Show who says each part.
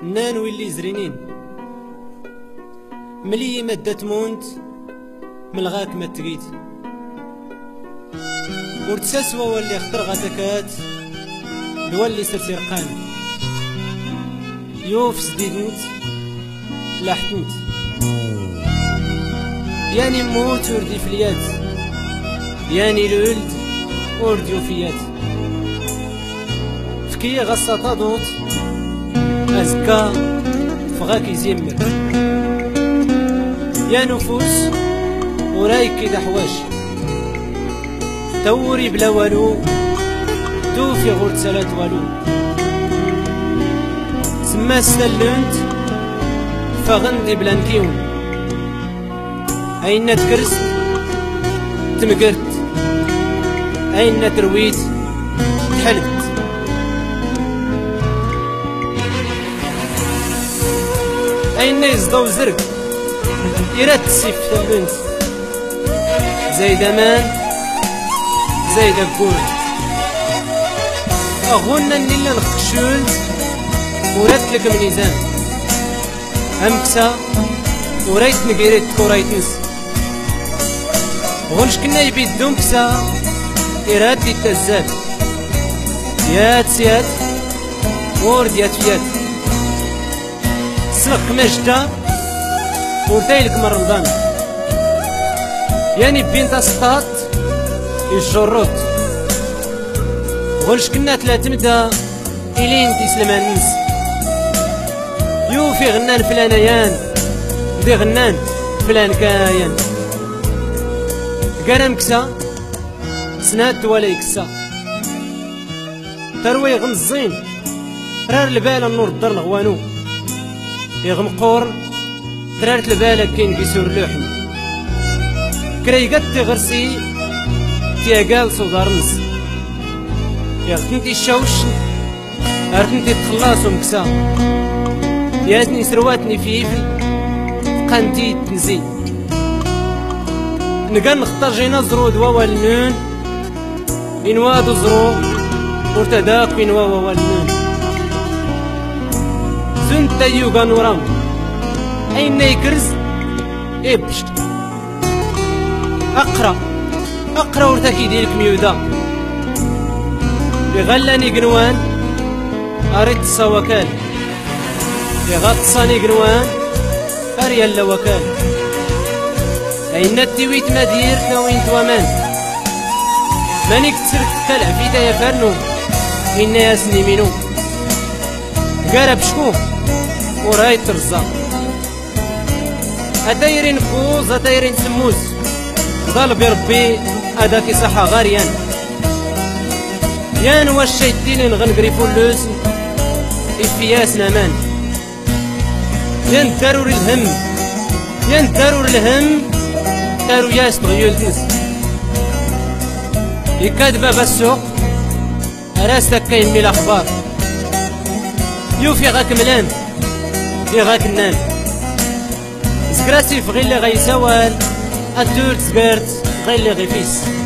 Speaker 1: نان ويلي زرينين ملي مادة تمونت ملغاك ما تقيت ورتساسوا واللي خطر غاتكات الوالي سرسرقان يوف سديدنت لاحتنت ياني موت وردي فليات ياني الولد ورديو فيات فكي غصة تضوط أزكا فغاك يزيمر يا نفوس ورايك كده حواش توري بلا والو توفي غور تسالات والو سما ستلنت فغندي بلا نكيون أين تكرست تمقرت أين ترويت تحلت أين يزضو زرق يرد السيف تلنت زايد أمان زايد أقول أغنى اللي نخشولت ورات لك ميزان أمكسا وريت نقيرت وريت نس غنش كنا يبيدو كسا إراد التزاد يات سيات ورد يات فيات سلق مجدا ورتايلك من رمضان يعني بين سطات الجروط غنش كنا ثلاث مدى إلين تسلمان نس يوفي غنان فلانيان دي غنان فلان كاين قرم كسا سنات ولا يكسا تروي غمزين رار البال النور الدار الغوانو يغمقور ترارت البالك كاين كيسور لوحن كري قد تغرسي تيقال صدار نس يغتنتي الشوش ارتنتي تخلاص ومكسا ياتني سرواتني فيفل قنتي تنزي نقال نختار جينا زرو دوا والنون إنواد زرو ورتداك إنوا والنون زنت يوغا نورام أين يكرز إبشت أقرأ ورتاكي ديالك ميودا يغلاني قنوان أريد السواكال يغطساني قنوان أريال لوكال أين التويت مدير نوين توامان مانيك تسرك تلع في دايا فارنو إنا ياسني منو قارب شكو وراي ترزا أدايرين فوز أدايرين سموز ضالب ربي أداكي صحة غاريان يان واش شايدين نغنقري فولوس إفياس نامان يان تارور الهم يان تارور الهم تارو ياس تغيول تنس يكاد باب السوق راستك كاين مي الأخبار يوفي غاك ملام غاك النام زكراتي في غير اللي غيسوال الدور تزكرت غير اللي غيفيس